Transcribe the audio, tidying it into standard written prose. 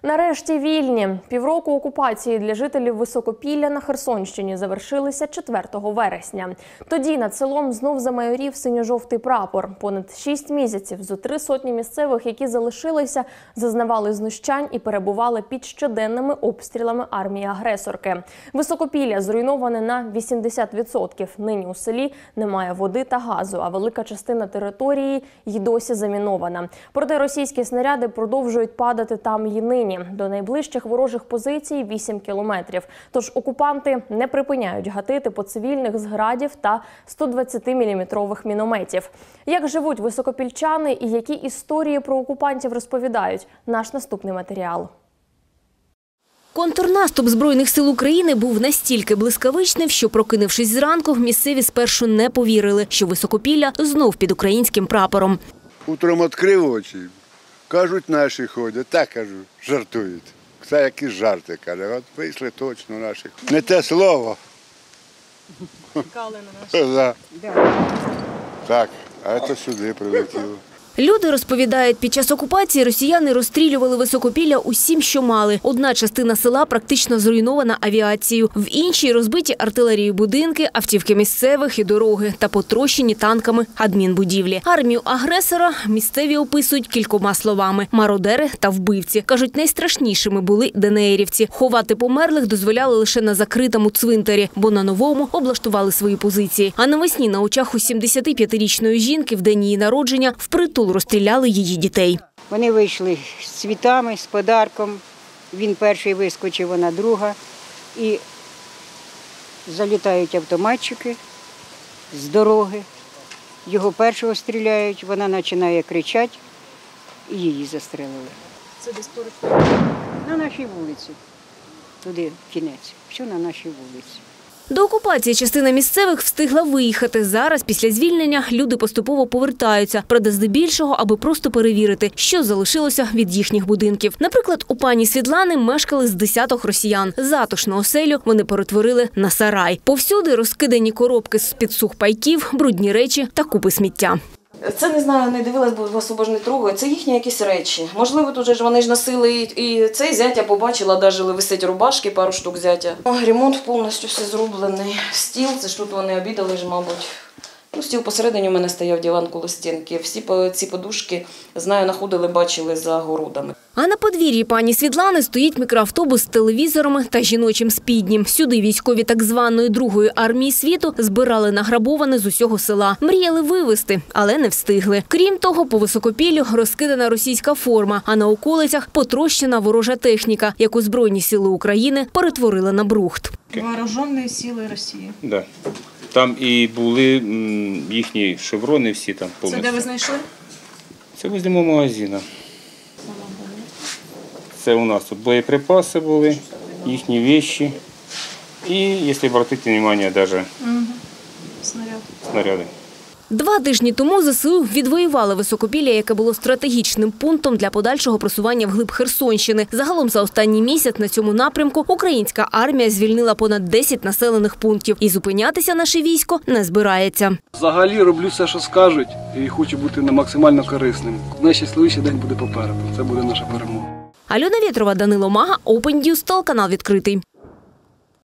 Нарешті вільні. Півроку окупації для жителів Високопілля на Херсонщині завершилися 4 вересня. Тоді над селом знов замайорів синьо-жовтий прапор. Понад 6 місяців зо 300 місцевих, які залишилися, зазнавали знущань і перебували під щоденними обстрілами армії-агресорки. Високопілля зруйноване на 80%. Нині у селі немає води та газу, а велика частина території й досі замінована. Проте російські снаряди продовжують падати там і нині. До найближчих ворожих позицій 8 кілометрів. Тож окупанти не припиняють гатити по цивільних з градів та 120-мм мінометів. Як живуть високопільчани і які історії про окупантів розповідають? Наш наступний матеріал. Контрнаступ Збройних сил України був настільки блискавичним, що, прокинувшись зранку, місцеві спершу не повірили, що Високопілля знов під українським прапором. Утром відкрив очі, кажуть, наші ходять. Так, кажу, жартують. Це якісь жарти, каже, от вийшли точно наші. Не те слово. Чекали на нас. Так, а це сюди прилетіло. Люди розповідають, під час окупації росіяни розстрілювали Високопілля усім, що мали. Одна частина села практично зруйнована авіацією, в іншій розбиті артилерією будинки, автівки місцевих і дороги та потрощені танками адмінбудівлі. Армію агресора місцеві описують кількома словами – мародери та вбивці. Кажуть, найстрашнішими були ДНРівці. Ховати померлих дозволяли лише на закритому цвинтарі, бо на новому облаштували свої позиції. А навесні на очах у 75-річної жінки в день її народження впритул розстріляли її дітей. Вони вийшли з цвітами, з подарком. Він перший вискочив, вона друга. І залітають автоматчики з дороги. Його першого стріляють, вона починає кричати і її застрелили. Це десь поруч? На нашій вулиці. Туди кінець. Все на нашій вулиці. До окупації частина місцевих встигла виїхати. Зараз, після звільнення, люди поступово повертаються. Правда, здебільшого, аби просто перевірити, що залишилося від їхніх будинків. Наприклад, у пані Світлани мешкали з десяток росіян. Затишну оселю вони перетворили на сарай. Повсюди розкидані коробки з-під сухпайків, брудні речі та купи сміття. Це, не знаю, не дивилась, бо особо ж не трогаю. Це їхні якісь речі. Можливо, тут же вони ж носили і цей зятя побачила, навіть висить рубашки, пару штук зятя. Ремонт повністю все зроблений. Стіл, це ж тут вони обідали ж, мабуть. Ну, стіл посередині у мене стояв, диван коло стінки. Всі ці подушки, знаю, находили, бачили за городами. А на подвір'ї пані Світлани стоїть мікроавтобус з телевізорами та жіночим спіднім. Сюди військові так званої Другої армії світу збирали награбоване з усього села. Мріяли вивезти, але не встигли. Крім того, по Високопіллю розкидана російська форма, а на околицях потрощена ворожа техніка, яку Збройні сили України перетворили на брухт. Вооружені сили Росії. Да. Там і були їхні шеврони всі там повністю. Це де ви знайшли? Це возле мого магазину. Це у нас тут боєприпаси були, їхні речі. І, якщо обратити увагу, навіть снаряди. 2 тижні тому ЗСУ відвоювали Високопілля, яке було стратегічним пунктом для подальшого просування вглиб Херсонщини. Загалом за останній місяць на цьому напрямку українська армія звільнила понад 10 населених пунктів. І зупинятися наше військо не збирається. Взагалі роблю все, що скажуть, і хочу бути максимально корисним. Найщасливіший день буде попереду. Це буде наша перемога. Альона Вєтрова, Данило Мага, Open News, телеканал відкритий.